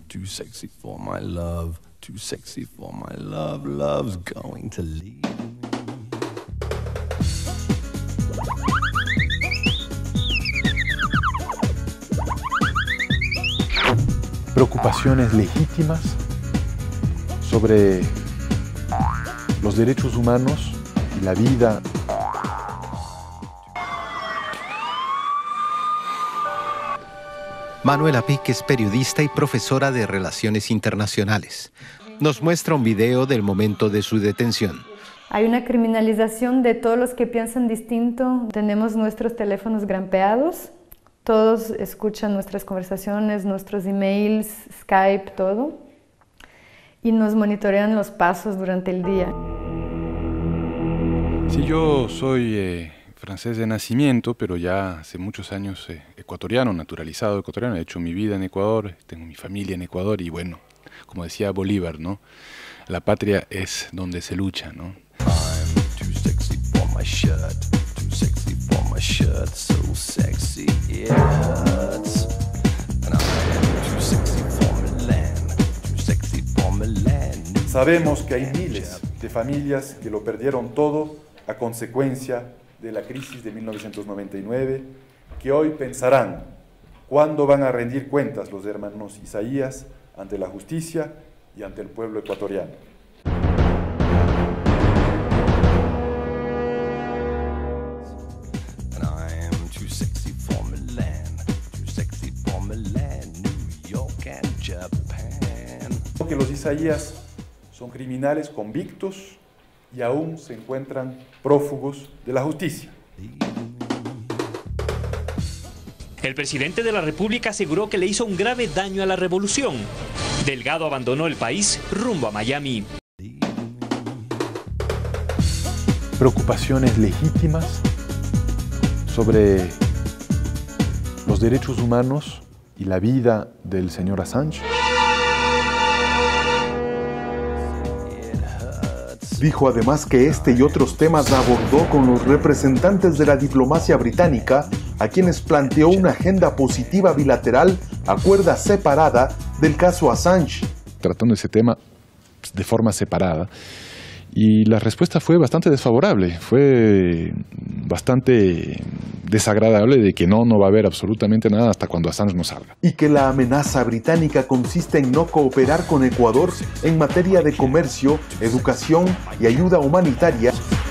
too sexy for my love, too sexy for my love, love's going to leave me. Preocupaciones legítimas sobre los derechos humanos y la vida. Manuela Pic es periodista y profesora de Relaciones Internacionales. Nos muestra un video del momento de su detención. Hay una criminalización de todos los que piensan distinto. Tenemos nuestros teléfonos grampeados. Todos escuchan nuestras conversaciones, nuestros emails, Skype, todo. Y nos monitorean los pasos durante el día. Sí, yo soy francés de nacimiento, pero ya hace muchos años ecuatoriano, naturalizado ecuatoriano. He hecho mi vida en Ecuador, tengo mi familia en Ecuador y bueno, como decía Bolívar, ¿no? La patria es donde se lucha, ¿no? I'm too sexy for my shirt, too sexy for my shirt, so sexy it hurts. And I'm too sexy for Milan, too sexy for Milan. Sabemos que hay miles de familias que lo perdieron todo a consecuencia de la crisis de 1999, que hoy pensarán cuándo van a rendir cuentas los hermanos Isaías ante la justicia y ante el pueblo ecuatoriano. And I'm too sexy for Milan, too sexy for Milan, New York and Japan. Que los Isaías son criminales convictos y aún se encuentran prófugos de la justicia. El presidente de la República aseguró que le hizo un grave daño a la revolución. Delgado abandonó el país rumbo a Miami. Preocupaciones legítimas sobre los derechos humanos y la vida del señor Assange. Dijo además que este y otros temas abordó con los representantes de la diplomacia británica, a quienes planteó una agenda positiva bilateral a cuerda separada del caso Assange. Tratando ese tema de forma separada. Y la respuesta fue bastante desfavorable, fue bastante desagradable de que no va a haber absolutamente nada hasta cuando Assange no salga. Y que la amenaza británica consiste en no cooperar con Ecuador en materia de comercio, educación y ayuda humanitaria.